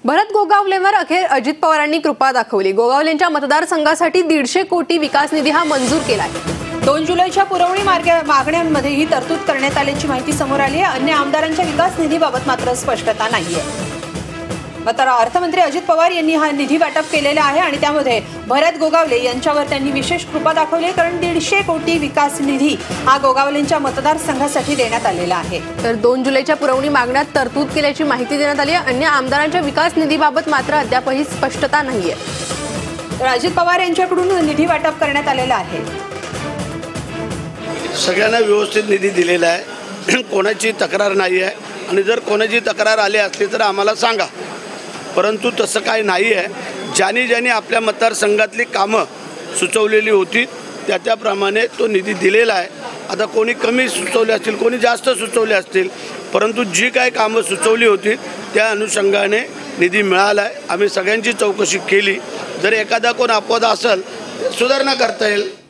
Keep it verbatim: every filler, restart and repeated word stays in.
भरत गोगावलेवर अखेर अजित पवारांनी कृपा दाखवली। गोगावलेंच्या मतदारसंघासाठी दीडशे कोटी विकास निधी हा मंजूर केलाय। दोन जुलैच्या पुरवणी मागण्यांमध्ये ही तरतूद करण्यात आल्याची माहिती समोर आली आहे। अन्य आमदारांच्या विकास निधीबाबत मात्र स्पष्टता नाहीये। मात्र अर्थमंत्री अजित पवार यांनी हा निधी वाटप केलेला आहे आणि त्यामध्ये भरत गोगावले यांच्यावर त्यांनी विशेष कृपा दाखवली, कारण दीडशे कोटी विकास निधी हा गोगावलेंच्या मतदारसंघासाठी देण्यात आलेला आहे। तर दोन जुलैच्या पुरवणी मागण्यात तरतूद केल्याची माहिती देण्यात आली आहे। अन्य आमदारांच्या विकास निधीबाबत मात्र अद्यापही स्पष्टता नाहीये। तर अजित पवार यांच्याकडून निधी वाटप करण्यात आलेला आहे। सगळ्यांना व्यवस्थित निधी दिलेला आहे, कोणाची तक्रार नाही आहे आणि जर कोणाची तक्रार आली असली तर आम्हाला सांगा, परंतु तसं काही नाही आहे। ज्यांनी ज्यांनी आपल्या मतदारसंघातली कामं सुचवलेली होती त्या त्याप्रमाणे तो निधी दिलेला आहे। आता कोणी कमी सुचवले असतील, कोणी जास्त सुचवले असतील, परंतु जी काही कामं सुचवली होती त्या अनुषंगाने निधी मिळाला आहे। आम्ही सगळ्यांची चौकशी केली, जर एखादा कोण अपवाद असेल सुधारणा करता येईल।